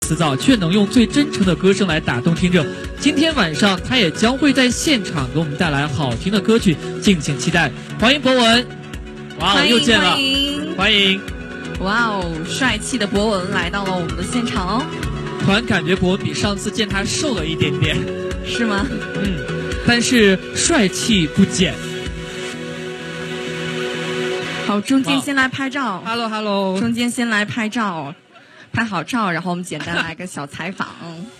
词藻，却能用最真诚的歌声来打动听者。今天晚上他也将会在现场给我们带来好听的歌曲，敬请期待。欢迎博文，哇，又见了，欢迎！ 哇哦，帅气的博文来到了我们的现场哦。 突然感觉博文比上次见他瘦了一点点， 是吗？ 但是帅气不减。 好，中间先来拍照。 Hello， 中间先来拍照，拍好照，然后我们简单来个小采访。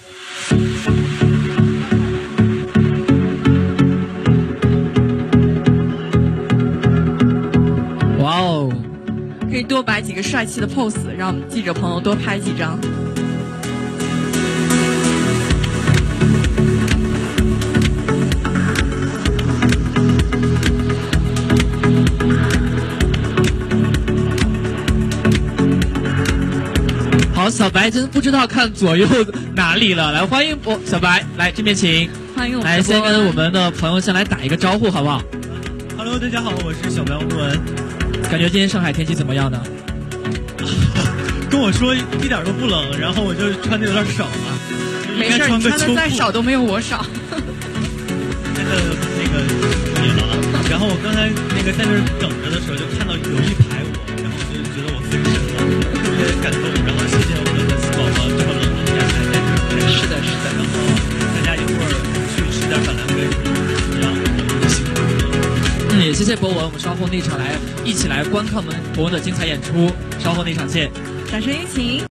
哇哦， 可以多摆几个帅气的 pose， 让我们记者朋友多拍几张。 好，小白真不知道看左右哪里了。来，欢迎小白，来这边请。 欢迎我们。 来，先跟我们的朋友先来打一个招呼，好不好 ？Hello， 大家好，我是小白博文。 感觉今天上海天气怎么样呢？ 跟我说一点都不冷，然后我就穿的有点少了。 没事，你穿的再少都没有我少。 真的可以了。然后我刚才在那等着的时候，就看到有一排我，然后我就觉得我分身了，特别感动。然后谢谢我们的粉丝宝宝这么冷的天还在这儿。 是的。 然后大家一会儿去吃点板蓝根，然后我就辛苦了。 也谢谢博文，我们稍后那场一起来观看我们博文的精彩演出。稍后那场见， 掌声有请。